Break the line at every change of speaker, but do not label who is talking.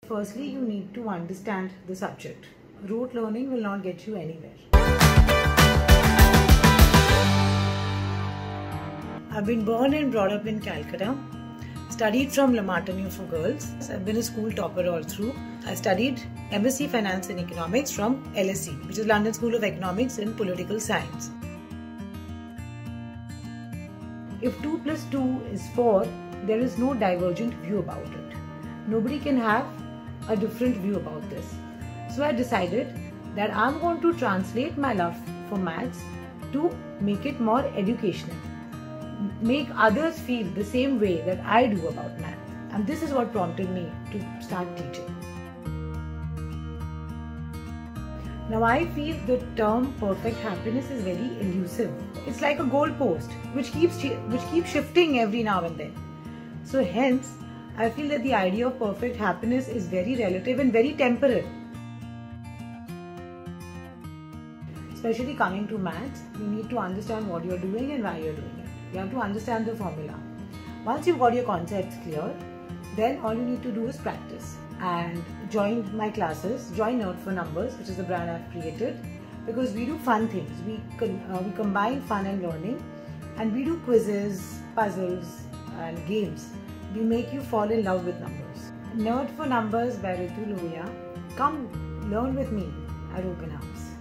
Firstly, you need to understand the subject. Rote learning will not get you anywhere. I've been born and brought up in Calcutta. Studied from La Martiniere for girls. I've been a school topper all through. I studied MSc Finance and Economics from LSE, which is London School of Economics and Political Science. If 2 plus 2 is 4, there is no divergent view about it. Nobody can have a different view about this. So I decided that I'm going to translate my love for maths to make it more educational. Make others feel the same way that I do about math. And this is what prompted me to start teaching. Now I feel the term perfect happiness is very elusive. It's like a goalpost which keeps shifting every now and then. So hence, I feel that the idea of perfect happiness is very relative and very temporal. Especially coming to maths, you need to understand what you're doing and why you're doing it. You have to understand the formula. Once you've got your concepts clear, then all you need to do is practice. And join my classes, join Nerd for Numbers, which is the brand I've created, because we do fun things. We combine fun and learning, and we do quizzes, puzzles and games. We make you fall in love with numbers. Nerd for Numbers by Ritu Lohia. Come learn with me at Open House.